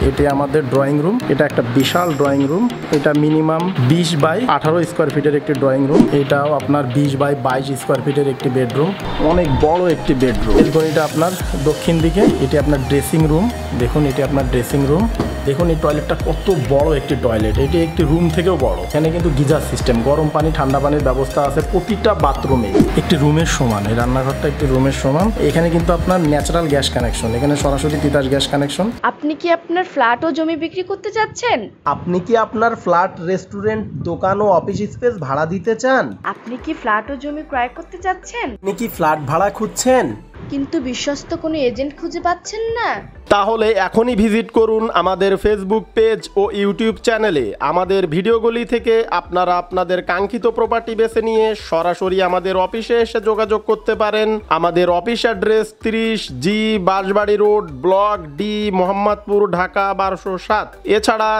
এটি আমাদের drawing room. এটা একটা বিশাল ড্রয়িং রুম। এটা মিনিমাম 20 বাই 18 স্কোয়ার ফিটের একটি ড্রয়িং রুম। এটাও আপনার 20 বাই 22 স্কোয়ার ফিটের একটি বেডরুম, অনেক বড় একটি বেডরুম। এটা আপনার দক্ষিণ দিকে, এটি আপনার ড্রেসিং রুম। দেখুন এটি আপনার ড্রেসিং রুম। দেখুন এই টয়লেটটা কত বড় একটি টয়লেট, এটি একটি রুম থেকেও বড়। এখানে কিন্তু গিজার সিস্টেম, গরম পানি ঠান্ডা পানির ব্যবস্থা আছে প্রতিটা বাথরুমে। একটি রুমের সমান, এই রান্নাঘরটা একটি রুমের সমান। এখানে কিন্তু আপনার ন্যাচারাল গ্যাস কানেকশন, এখানে সরাসরি তিতাস গ্যাস কানেকশন। আপনি কি আপনার ফ্ল্যাট ও জমি বিক্রি করতে চাচ্ছেন? আপনি কি আপনার ফ্ল্যাট, রেস্টুরেন্ট, দোকান ও অফিস স্পেস ভাড়া দিতে চান? আপনি কি ফ্ল্যাট ও জমি ক্রয় করতে চাচ্ছেন? আপনি কি ফ্ল্যাট ভাড়া খুঁজছেন কিন্তু বিশ্বস্ত কোনো এজেন্ট খুঁজে পাচ্ছেন না? তাহলে এখনই ভিজিট করুন আমাদের ফেসবুক পেজ ও ইউটিউব চ্যানেলে। আমাদের ভিডিওগুলি থেকে আপনারা আপনাদের কাঙ্ক্ষিত প্রপার্টি বেছে নিয়ে সরাসরি আমাদের অফিসে এসে যোগাযোগ করতে পারেন। আমাদের office address 30G Banshbari road, block D, Mohammadpur, Dhaka 1207। এছাড়া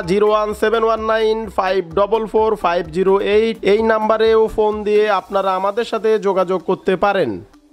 01719544508 এই নাম্বারেও ফোন দিয়ে আপনারা আমাদের সাথে যোগাযোগ করতে পারেন।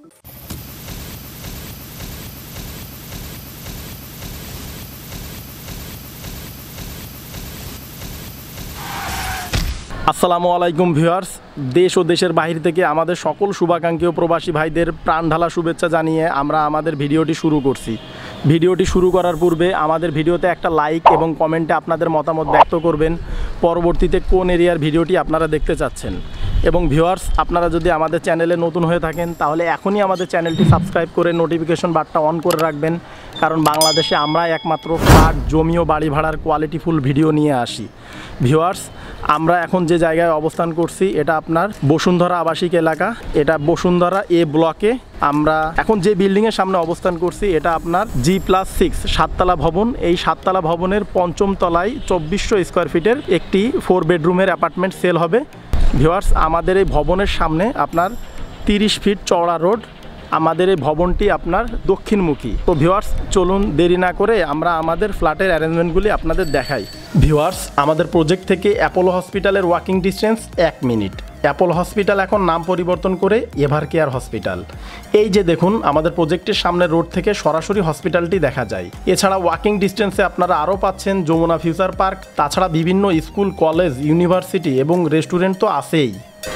আসসালামু আলাইকুম ভিউয়ার্স, দেশ ও দেশের বাহির থেকে আমাদের সকল শুভাকাঙ্ক্ষী ও প্রবাসী ভাইদের প্রাণ ঢালা শুভেচ্ছা জানিয়ে আমরা আমাদের ভিডিওটি শুরু করছি। ভিডিওটি শুরু করার পূর্বে আমাদের ভিডিওতে একটা লাইক এবং কমেন্টে আপনাদের মতামত ব্যক্ত করবেন। পরবর্তীতে কোন এরিয়ার ভিডিওটি আপনারা দেখতে চাচ্ছেন। এবং ভিউয়ার্স, আপনারা যদি আমাদের চ্যানেলে নতুন হয়ে থাকেন তাহলে এখনই আমাদের চ্যানেলটি সাবস্ক্রাইব করে নোটিফিকেশন বারটা অন করে রাখবেন, কারণ বাংলাদেশে আমরা একমাত্র ফ্ল্যাট, জমি ও বাড়ি ভাড়ার কোয়ালিটিফুল ভিডিও নিয়ে আসি। ভিউয়ার্স, আমরা এখন যে জায়গায় অবস্থান করছি এটা আপনার বসুন্ধরা আবাসিক এলাকা। এটা বসুন্ধরা এ ব্লকে। আমরা এখন যে বিল্ডিংয়ের সামনে অবস্থান করছি এটা আপনার G+6 সাততলা ভবন। এই সাততলা ভবনের পঞ্চম তলায় 2400 স্কোয়ার ফিটের একটি 4 বেডরুমের অ্যাপার্টমেন্ট সেল হবে। ভিউয়ার্স, আমাদের এই ভবনের সামনে আপনার 30 ফিট চওড়া রোড। আমাদের এই ভবনটি আপনার দক্ষিণমুখী। তো ভিউয়ার্স, চলুন দেরি না করে আমরা আমাদের ফ্ল্যাটের অ্যারেঞ্জমেন্টগুলি আপনাদের দেখাই। ভিউয়ার্স, আমাদের প্রজেক্ট থেকে অ্যাপোলো হসপিটালের walking distance 1 minute. Apollo hospital এখন নাম পরিবর্তন করে এভার কেয়ার হসপিটাল। এই যে দেখুন, আমাদের প্রজেক্টের সামনে রোড থেকে সরাসরি হসপিটালটি দেখা যায়। এছাড়া ওয়াকিং ডিস্টেন্সে আপনারা আরও পাচ্ছেন যমুনা ফিউচার পার্ক, তাছাড়া বিভিন্ন স্কুল, কলেজ, ইউনিভার্সিটি এবং রেস্টুরেন্ট তো আছেই।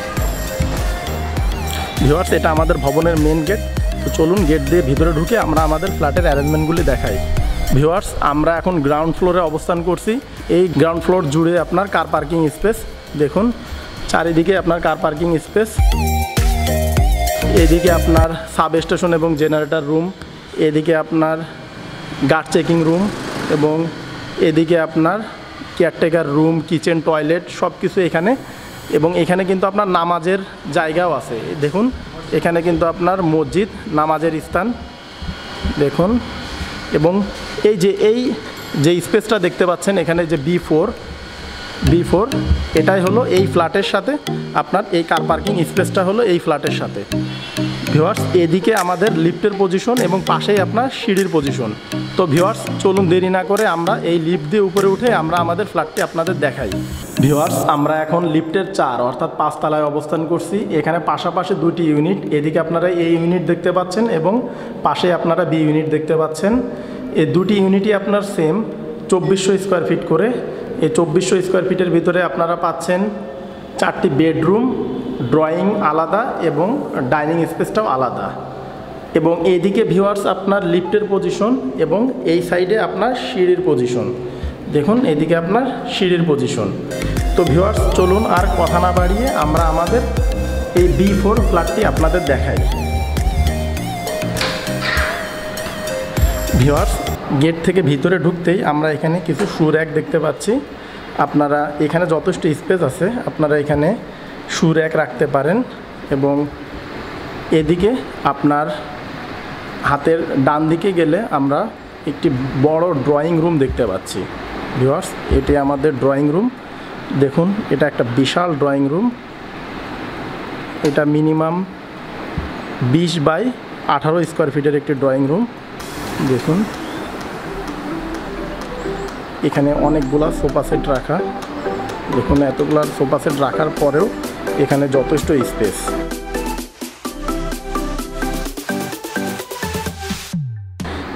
ভিউয়ার্স, এটা আমাদের ভবনের মেন গেট। তো চলুন গেট দিয়ে ভিতরে ঢুকে আমরা আমাদের ফ্ল্যাটের অ্যারেঞ্জমেন্টগুলি দেখাই। ভিউয়ার্স, আমরা এখন গ্রাউন্ড ফ্লোরে অবস্থান করছি। এই গ্রাউন্ড ফ্লোর জুড়ে আপনার কার পার্কিং স্পেস। দেখুন চারিদিকে আপনার কার পার্কিং স্পেস। এদিকে আপনার সাব স্টেশন এবং জেনারেটর রুম, এদিকে আপনার গার্ড চেকিং রুম এবং এদিকে আপনার কেয়ারটেকার রুম, কিচেন, টয়লেট সব কিছু এখানে। এবং এখানে কিন্তু আপনার নামাজের জায়গাও আছে। দেখুন এখানে কিন্তু আপনার মসজিদ, নামাজের স্থান দেখুন। এবং এই যে স্পেসটা দেখতে পাচ্ছেন এখানে যে B4 এটাই হলো এই ফ্ল্যাটের সাথে আপনার এই কার পার্কিং স্পেসটা হলো এই ফ্ল্যাটের সাথে। ভিউয়ার্স, এদিকে আমাদের লিফটের পজিশন এবং পাশেই আপনার সিঁড়ির পজিশন। তো ভিউয়ার্স, চলুন দেরি না করে আমরা এই লিফট দিয়ে উপরে উঠে আমরা আমাদের ফ্ল্যাটটি আপনাদের দেখাই। ভিউয়ার্স, আমরা এখন লিফটের 4 অর্থাৎ 5 তলায় অবস্থান করছি। এখানে পাশাপাশি 2টি ইউনিট, এদিকে আপনারা A ইউনিট দেখতে পাচ্ছেন এবং পাশে আপনারা B ইউনিট দেখতে পাচ্ছেন। এই 2টি ইউনিটই আপনার সেম 2400 স্কোয়ার ফিট করে। এই 2400 স্কোয়ার ফিটের ভিতরে আপনারা পাচ্ছেন 4টি বেডরুম, ড্রয়িং আলাদা এবং ডাইনিং স্পেসটাও আলাদা। এবং এইদিকে ভিউয়ার্স আপনার লিফটের পজিশন এবং এই সাইডে আপনার সিঁড়ির পজিশন। দেখুন এদিকে আপনার সিঁড়ির পজিশন। তো ভিউয়ার্স, চলুন আর কথা না বাড়িয়ে আমরা আমাদের এই B4 ফ্ল্যাটটি আপনাদের দেখাই। ভিউয়ার্স, গেট থেকে ভিতরে ঢুকতেই আমরা এখানে কিছু শু র্যাক দেখতে পাচ্ছি। আপনারা এখানে যথেষ্ট স্পেস আছে, আপনারা এখানে শু র্যাক রাখতে পারেন। এবং এদিকে আপনার হাতের ডান দিকে গেলে আমরা একটি বড় ড্রয়িং রুম দেখতে পাচ্ছি। ভিউয়ার্স, এটি আমাদের ড্রয়িং রুম। দেখুন এটা একটা বিশাল ড্রয়িং রুম। এটা মিনিমাম 20 বাই 18 স্কোয়ার ফিটের একটি ড্রয়িং রুম। দেখুন এখানে অনেকগুলা সোফা সেট রাখা। দেখুন এতগুলা সোফা সেট রাখার পরেও এখানে যথেষ্ট স্পেস।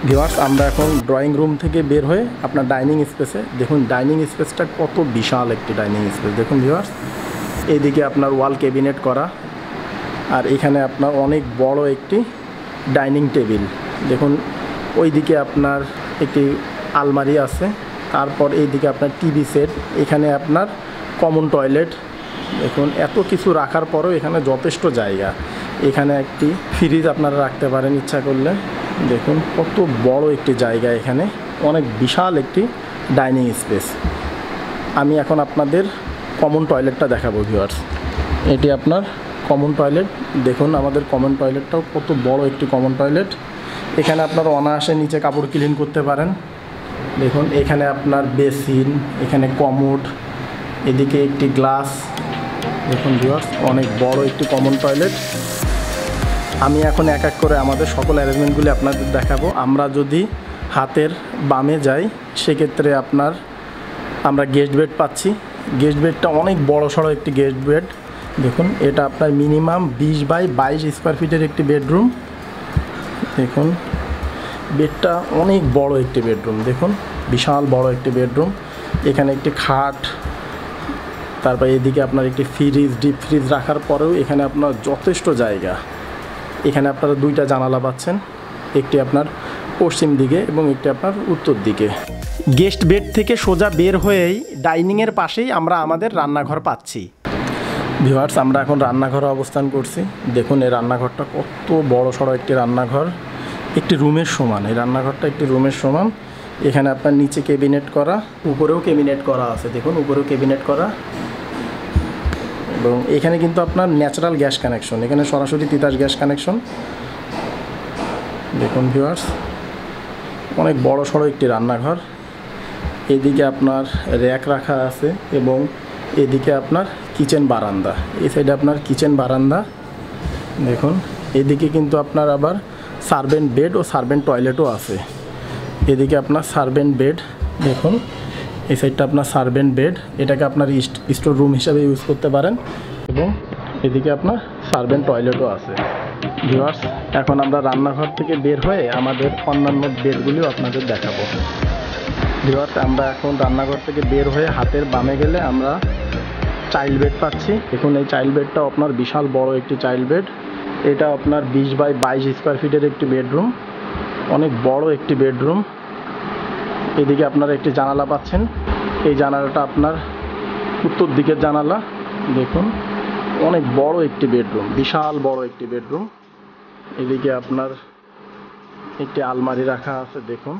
ভিউয়ার্স, আমরা এখন ড্রয়িং রুম থেকে বের হয়ে আপনার ডাইনিং স্পেসে দেখুন। ডাইনিং স্পেসটা কত বিশাল একটি ডাইনিং স্পেস দেখুন ভিউয়ার্স। এইদিকে আপনার ওয়াল ক্যাবিনেট করা, আর এখানে আপনার অনেক বড় একটি ডাইনিং টেবিল দেখুন। ওইদিকে আপনার একটি আলমারি আছে, তারপর এইদিকে আপনার টিভি সেট, এখানে আপনার কমন টয়লেট দেখুন। এত কিছু রাখার পরেও এখানে যথেষ্ট জায়গা। এখানে একটি ফ্রিজ আপনারা রাখতে পারেন ইচ্ছা করলে। দেখুন কত বড় একটি জায়গা, এখানে অনেক বিশাল একটি ডাইনিং স্পেস। আমি এখন আপনাদের কমন টয়লেটটা দেখাবো ভিউয়ার্স। এটি আপনার কমন টয়লেট দেখুন। আমাদের কমন টয়লেটটাও কত বড় একটি কমন টয়লেট। এখানে আপনারা অনায়াসে নিচে কাপড় ক্লিন করতে পারেন দেখুন। এখানে আপনার বেসিন, এখানে কমোড, এদিকে একটি গ্লাস দেখুন ভিউয়ার্স। অনেক বড় একটি কমন টয়লেট। আমি এখন এক এক করে আমাদের সকল অ্যারেঞ্জমেন্টগুলি আপনাদের দেখাবো। আমরা যদি হাতের বামে যাই সেক্ষেত্রে আমরা গেস্ট বেড পাচ্ছি। গেস্ট বেডটা অনেক বড় সড়ো একটি গেস্ট বেড দেখুন। এটা আপনার মিনিমাম 20 বাই 22 স্কোয়ার ফিটের একটি বেডরুম দেখুন। বেডটা অনেক বড় একটি বেডরুম দেখুন, বিশাল বড় একটি বেডরুম। এখানে একটি খাট, তারপর এদিকে আপনার একটি ফ্রিজ, ডিপ ফ্রিজ রাখার পরেও এখানে আপনার যথেষ্ট জায়গা। এখানে আপনারা দুইটা জানালা পাচ্ছেন, একটি আপনার পশ্চিম দিকে এবং একটি আপনার উত্তর দিকে। গেস্ট বেড থেকে সোজা বের হয়েই ডাইনিংয়ের পাশেই আমরা আমাদের রান্নাঘর পাচ্ছি ভিউয়ার্স। আমরা এখন রান্নাঘরে অবস্থান করছি দেখুন। এই রান্নাঘরটা কত বড় সড়ো একটি রান্নাঘর, একটি রুমের সমান। এই রান্নাঘরটা একটি রুমের সমান। এখানে আপনার নিচে ক্যাবিনেট করা, উপরেও ক্যাবিনেট করা আছে দেখুন। উপরেও ক্যাবিনেট করা, এবং এখানে কিন্তু আপনার ন্যাচারাল গ্যাস কানেকশন, এখানে সরাসরি তিতাস গ্যাস কানেকশন দেখুন ভিউয়ার্স। অনেক বড় সড়ো একটি রান্নাঘর। এদিকে আপনার র্যাক রাখা আছে এবং এদিকে আপনার কিচেন বারান্দা। এই সাইডে আপনার কিচেন বারান্দা দেখুন। এদিকে কিন্তু আপনার আবার সার্ভেন্ট বেড ও সার্ভেন্ট টয়লেটও আছে। এদিকে আপনার সার্ভেন্ট বেড দেখুন। এই সাইডটা আপনার সার্ভেন্ট বেড, এটাকে আপনার স্টোর রুম হিসাবে ইউজ করতে পারেন, এবং এদিকে আপনার সার্ভেন্ট টয়লেটও আছে ভিউয়ার্স। এখন আমরা রান্নাঘর থেকে বের হয়ে আমাদের অন্যান্য বেডগুলিও আপনাদের দেখাবো ভিউয়ার্স। আমরা এখন রান্নাঘর থেকে বের হয়ে হাতের বামে গেলে আমরা চাইল্ড বেড পাচ্ছি দেখুন। এই চাইল্ড বেডটাও আপনার বিশাল বড় একটি চাইল্ড বেড। এটা আপনার 20 বাই 22 স্কোয়ার ফিটের একটি বেডরুম, অনেক বড় একটি বেডরুম। এদিকে আপনারা একটি জানালা পাচ্ছেন। এই জানালাটা আপনার উত্তর দিকের জানালা দেখুন। অনেক বড় একটি বেডরুম, বিশাল বড় একটি বেডরুম। এদিকে আপনার একটি আলমারি রাখা আছে দেখুন।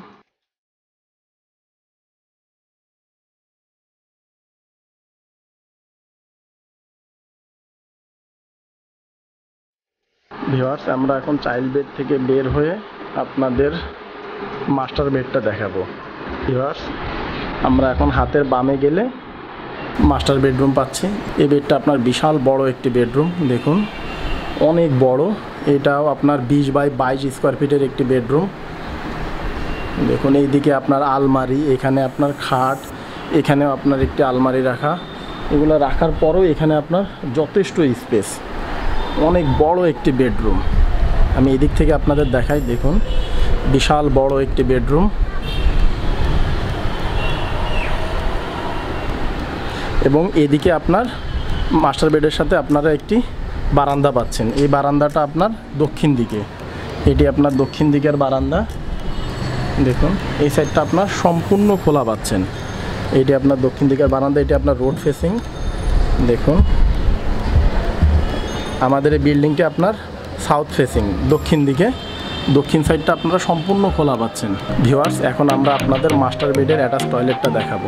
ভিউয়ার্স, আমরা এখন চাইল্ড বেড থেকে বের হয়ে আপনাদের মাস্টার বেডটা দেখাবো ভিউয়ার্স। আমরা এখন হাতের বামে গেলে মাস্টার বেডরুম পাচ্ছি। এই বেডটা আপনার বিশাল বড় একটি বেডরুম দেখুন, অনেক বড়। এটাও আপনার 20 বাই 22 স্কোয়ার ফিটের একটি বেডরুম দেখুন। এইদিকে আপনার আলমারি, এখানে আপনার খাট, এখানেও আপনার একটি আলমারি রাখা। এগুলো রাখার পরেও এখানে আপনার যথেষ্ট স্পেস, অনেক বড় একটি বেডরুম। আমি এদিক থেকে আপনাদের দেখাই দেখুন, বিশাল বড় একটি বেডরুম। এবং এদিকে আপনার মাস্টার বেডের সাথে আপনারা একটি বারান্দা পাচ্ছেন। এই বারান্দাটা আপনার দক্ষিণ দিকে, এটি আপনার দক্ষিণ দিকের বারান্দা দেখুন। এই সাইডটা আপনার সম্পূর্ণ খোলা পাচ্ছেন। এটি আপনার দক্ষিণ দিকের বারান্দা, এটি আপনার রোড ফেসিং দেখুন। আমাদের এই বিল্ডিংটি আপনার সাউথ ফেসিং, দক্ষিণ দিকে, দক্ষিণ সাইডটা আপনারা সম্পূর্ণ খোলা পাচ্ছেন ভিউয়ার্স। এখন আমরা আপনাদের মাস্টার বেডের অ্যাটাচ টয়লেটটা দেখাবো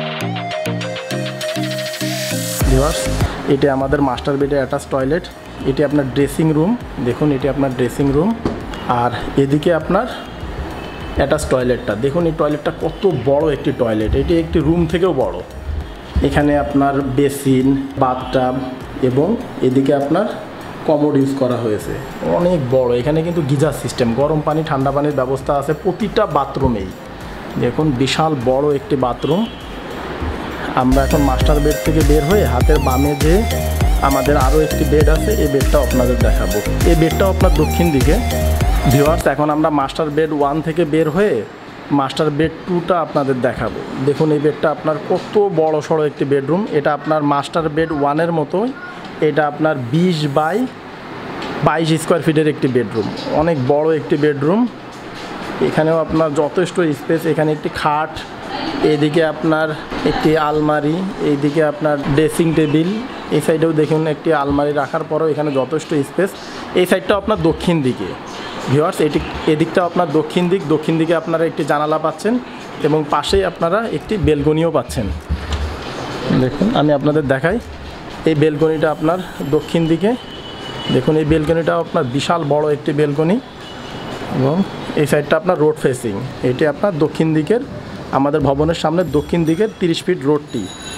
ভিউয়ার্স। এটি আমাদের মাস্টার বেডের অ্যাটাচ টয়লেট। এটি আপনার ড্রেসিং রুম দেখুন, এটি আপনার ড্রেসিং রুম। আর এদিকে আপনার অ্যাটাচ টয়লেটটা দেখুন। এই টয়লেটটা কত বড় একটি টয়লেট, এটি একটি রুম থেকেও বড়। এখানে আপনার বেসিন, বাথটাব এবং এদিকে আপনার কমোড ইউজ করা হয়েছে, অনেক বড়। এখানে কিন্তু গিজার সিস্টেম, গরম পানি ঠান্ডা পানির ব্যবস্থা আছে প্রতিটা বাথরুমেই দেখুন। বিশাল বড় একটি বাথরুম। আমরা এখন মাস্টার বেড থেকে বের হয়ে হাতের বামে যে আমাদের আরও একটি বেড আছে, এই বেডটাও আপনাদের দেখাবো। এই বেডটাও আপনার দক্ষিণ দিকে ভিউয়ার্স, এখন আমরা মাস্টার বেড 1 থেকে বের হয়ে মাস্টার বেড 2টা আপনাদের দেখাবো। দেখুন এই বেডটা আপনার কত বড় সড়ো একটি বেডরুম। এটা আপনার মাস্টার বেড 1-এর মতোই, এটা আপনার 20 বাই 22 স্কোয়ার ফিটের একটি বেডরুম, অনেক বড় একটি বেডরুম। এখানেও আপনার যথেষ্ট স্পেস, এখানে একটি খাট, এদিকে আপনার একটি আলমারি, এইদিকে আপনার ড্রেসিং টেবিল, এই সাইডেও দেখুন একটি আলমারি রাখার পরেও এখানে যথেষ্ট স্পেস। এই সাইডটাও আপনার দক্ষিণ দিকে। ভিউয়ার্স, এদিকটাও আপনার দক্ষিণ দিকে আপনারা একটি জানালা পাচ্ছেন এবং পাশেই আপনারা একটি বেলকনিও পাচ্ছেন। দেখুন আমি আপনাদের দেখাই, এই বেলকনিটা আপনার দক্ষিণ দিকে। দেখুন এই বেলকনিটাও আপনার বিশাল বড় একটি বেলকনি এবং এই সাইডটা আপনার রোড ফেসিং। এটি আপনার দক্ষিণ দিকের, আমাদের ভবনের সামনে দক্ষিণ দিকের 30 ফিট রোডটি।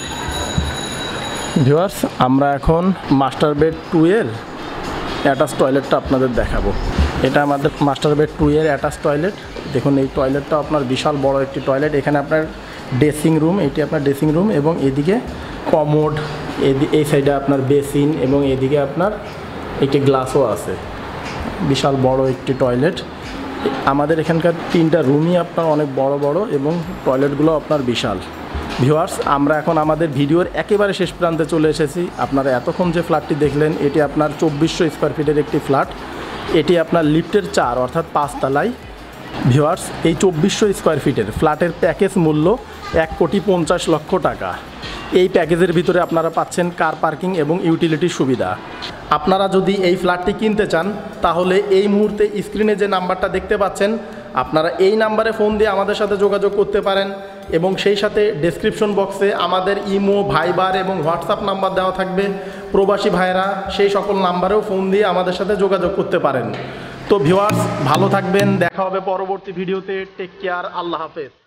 ভিউয়ার্স, আমরা এখন মাস্টার বেড 2-এর অ্যাটাচ টয়লেটটা আপনাদের দেখাবো। এটা আমাদের মাস্টার বেড 2-এর অ্যাটাচ টয়লেট। দেখুন এই টয়লেটটা আপনার বিশাল বড় একটি টয়লেট। এখানে আপনার ড্রেসিং রুম, এটি আপনার ড্রেসিং রুম এবং এদিকে কমোড, এই সাইডে আপনার বেসিন এবং এদিকে আপনার একটি গ্লাসও আছে। বিশাল বড় একটি টয়লেট। আমাদের এখানকার 3টা রুমই আপনার অনেক বড় বড় এবং টয়লেটগুলো আপনার বিশাল। ভিউয়ার্স, আমরা এখন আমাদের ভিডিওর একেবারে শেষ প্রান্তে চলে এসেছি। আপনারা এতক্ষণ যে ফ্ল্যাটটি দেখলেন এটি আপনার 2400 স্কোয়ার ফিটের একটি ফ্ল্যাট। এটি আপনার লিফটের 4 অর্থাৎ 5 তলায়। ভিউয়ার্স, এই 2400 স্কোয়ার ফিটের ফ্ল্যাটের প্যাকেজ মূল্য 1,50,00,000 টাকা। এই প্যাকেজের ভিতরে আপনারা পাচ্ছেন কার পার্কিং এবং ইউটিলিটি সুবিধা। আপনারা যদি এই ফ্ল্যাটটি কিনতে চান তাহলে এই মুহূর্তে স্ক্রিনে যে নাম্বারটা দেখতে পাচ্ছেন আপনারা এই নাম্বারে ফোন দিয়ে আমাদের সাথে যোগাযোগ করতে পারেন এবং সেই সাথে ডেসক্রিপশন বক্সে আমাদের ইমো, ভাইবার এবং হোয়াটসঅ্যাপ নাম্বার দেওয়া থাকবে। প্রবাসী ভাইয়েরা সেই সকল নাম্বারেও ফোন দিয়ে আমাদের সাথে যোগাযোগ করতে পারেন। তো ভিউয়ার্স, ভালো থাকবেন, দেখা হবে পরবর্তী ভিডিওতে। টেক কেয়ার, আল্লাহ হাফেজ।